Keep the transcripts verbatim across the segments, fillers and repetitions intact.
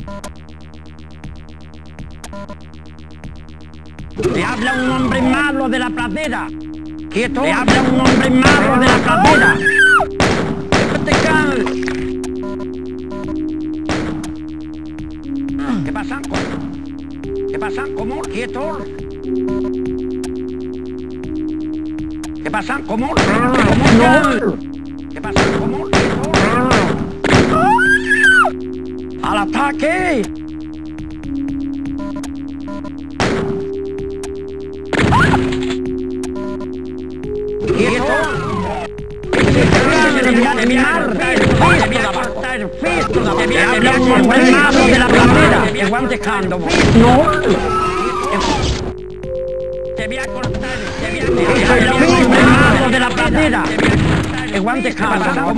Te habla un hombre malo de la pradera. Quieto. Te habla un hombre malo de la pradera. ¿Qué pasa? ¿Qué pasa? ¿Cómo? Quieto. ¿Qué pasa? ¿Cómo? ¿Cómo? ¿Qué pasa? ¿Cómo? Quieto. ¡Al ataque! ¡Quieto! Te habla un hombre malo de la pradera. Te van dejando. No. Te voy a cortar. Te habla un hombre malo de la pradera. Te van dejando.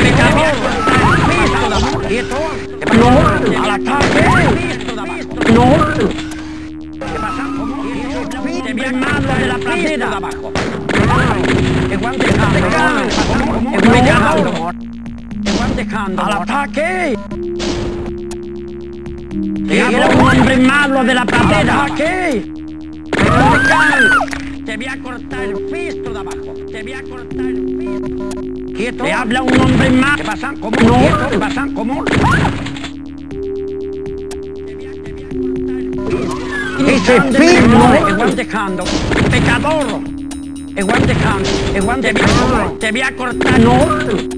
Quieto. No. Al ataque. No. ¿Qué pasa? Te voy a malo de la pradera de abajo. Te van dejando. Te van dejando. Al ataque. Te habla un hombre malo de la pradera. ¿Qué? Te voy a cortar el fisto de abajo. Te voy a cortar el fisto. Quieto. Te habla un hombre malo. ¿Qué pasa? ¿Cómo? No. ¿Qué pasa? ¿Cómo? Ese fisto. Te van dejando. Pecador. Te van dejando. Te van dejando. Te voy a cortar. No.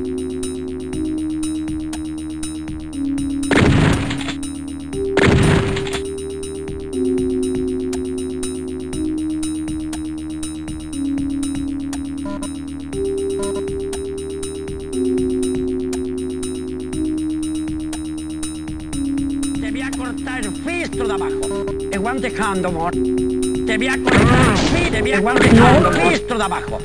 El fisto de abajo. Te van dejando, amor. Te voy a cortar el fisto. Te voy a dejando el fisto de abajo.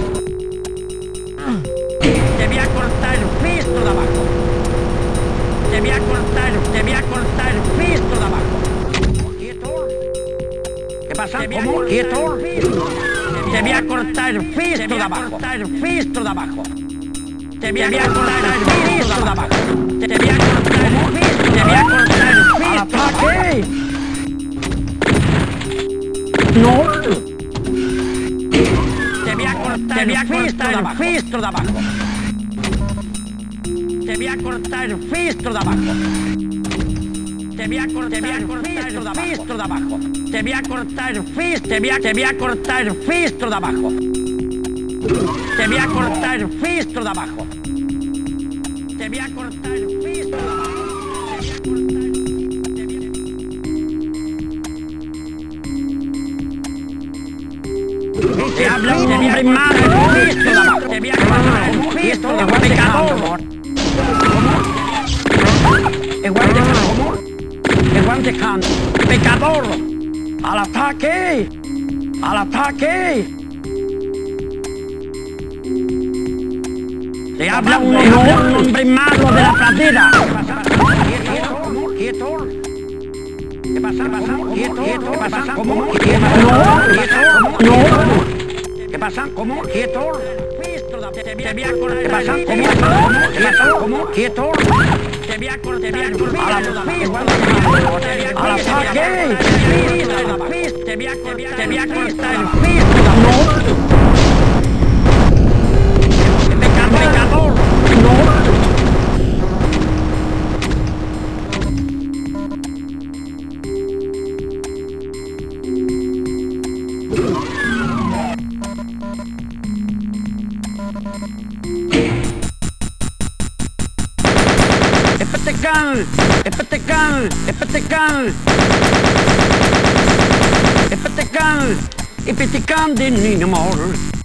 Te voy a cortar el fisto de abajo. Te voy a cortar, te voy a cortar el fisto de abajo. ¿Quieto? ¿Qué pasa? ¿Cómo? ¿Quieto? Te voy a cortar el fisto de abajo. El fisto de abajo. Te voy a cortar el fisto de abajo. Te voy a cortar el fisto. Te voy a cortar el fisto. ¡Ataque! No. Te voy a cortar, te voy a cortar el fisto de abajo. Te voy a cortar el fisto de abajo. Te voy a cortar el fisto de abajo. Te voy a cortar el fisto. Te voy a, te voy a cortar el fisto de abajo. Te voy a cortar el fisto de abajo. Te voy a cortar el fisto de abajo. Te habla un hombre malo. Te voy a cortar el fisto de abajo. Pecador. Te van dejando. Pecador. Al ataque. Al ataque. Te habla un hombre malo de la pradera. Quieto. ¿Qué pasa? Quieto. ¿Qué pasa? ¿Cómo? No. No. ¿Qué pasa? ¿Cómo? Quieto. Te voy a cortar. ¿Qué pasa? ¿Cómo? ¿Cómo? Quieto. Te voy a cortar. Te voy a cortar. Al ataque. Te voy a cortar. Te voy a cortar el fisto. No. Pecador. No. Epetecan, epetecan, epetecan, epetecan, epetecan de Ninamor.